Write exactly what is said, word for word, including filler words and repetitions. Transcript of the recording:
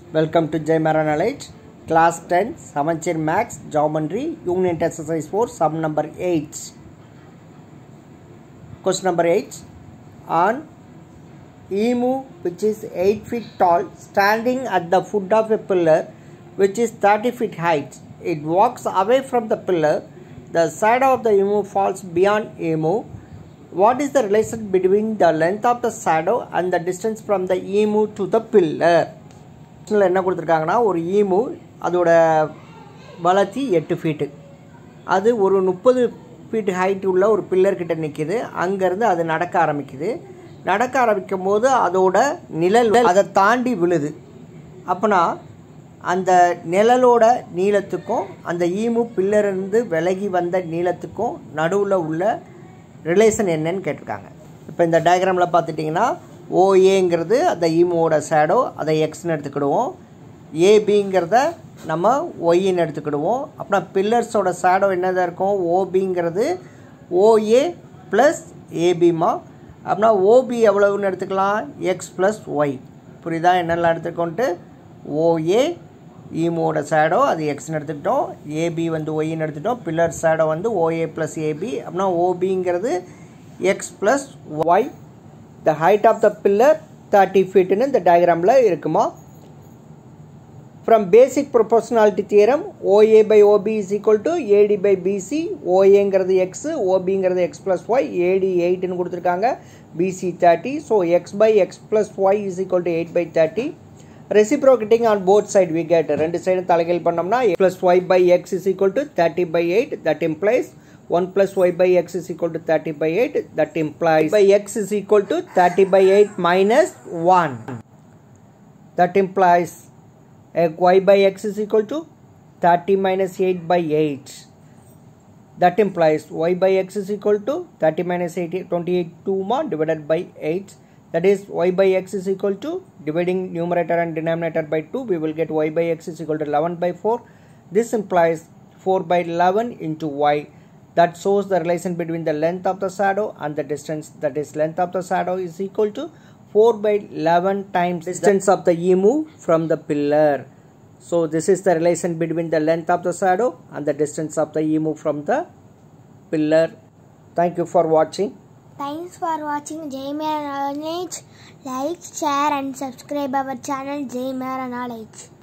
Welcome to Jai Mara Knowledge, Class ten, Samanchir Max, Geometry, Unit Exercise four, Sum number eight. Question number eight. On emu which is eight feet tall, standing at the foot of a pillar which is thirty feet height. It walks away from the pillar. The shadow of the emu falls beyond emu. What is the relation between the length of the shadow and the distance from the emu to the pillar? என்ன கொடுத்துருக்காங்கன்னா ஒரு emu அதோட வளர்ச்சி எட்டு feet, அது ஒரு முப்பது feet height உள்ள ஒரு பில்லர் கிட்ட நிற்கிது. அங்கேருந்து அது நடக்க ஆரம்பிக்குது. நடக்க ஆரம்பிக்கும் போது அதோட நிழல் அதை தாண்டி விழுது. அப்போனா அந்த நிழலோட நீளத்துக்கும் அந்த ஈமு பில்லரிலிருந்து விலகி வந்த நீளத்துக்கும் நடுவில் உள்ள ரிலேஷன் என்னன்னு கேட்டிருக்காங்க. இப்போ இந்த டயக்ராமில் பார்த்துட்டிங்கன்னா ஓஏங்கிறது அந்த ஈமோட ஷேடோ, அதை எக்ஸ்ன்னு எடுத்துக்கிடுவோம். ஏபிங்கிறத நம்ம ஒய்ன்னு எடுத்துக்கிடுவோம். அப்படின்னா பில்லர்ஸோட ஷேடோ என்னதான் இருக்கும்? ஓபிங்கிறது ஓஏ ப்ளஸ் ஏபிமா. அப்படின்னா ஓபி எவ்வளவுன்னு எடுத்துக்கலாம்? X plus Y. புரியுதா என்னெல்லாம் எடுத்துக்கோன்ட்டு? ஓஏ ஈமோட ஷேடோ அது எக்ஸ்ன்னு எடுத்துக்கிட்டோம், ஏபி வந்து ஒய்ன்னு எடுத்துக்கிட்டோம், பில்லர் ஷேடோ வந்து ஓஏ ப்ளஸ் ஏபி. அப்படின்னா ஓபிங்கிறது X plus Y. The height of the pillar thirty feet in the diagram la irukuma. From basic proportionality theorem, O A by O B is equal to A D by B C. O A engiradhu x, O B engiradhu x plus y, A D eight nu kuduthirukanga, B C thirty. So x by x plus y is equal to eight by thirty. Reciprocating on both sides we get rendu side thalagal pannamna x plus y by x is equal to thirty by eight. That implies one plus y by x is equal to thirty by eight. That implies by x is equal to thirty by eight minus one. That implies y by x is equal to thirty minus eight by eight. That implies y by x is equal to thirty minus eight, twenty-eight two more divided by eight. That is y by x is equal to, dividing numerator and denominator by two, we will get y by x is equal to eleven by four. This implies four by eleven into y. That shows the relation between the length of the shadow and the distance. That is, length of the shadow is equal to four by eleven times distance of the emu from the pillar. So this is the relation between the length of the shadow and the distance of the emu from the pillar. Thank you for watching. Thanks for watching Jai Mara Knowledge. Like, share and subscribe our channel Jai Mara Knowledge.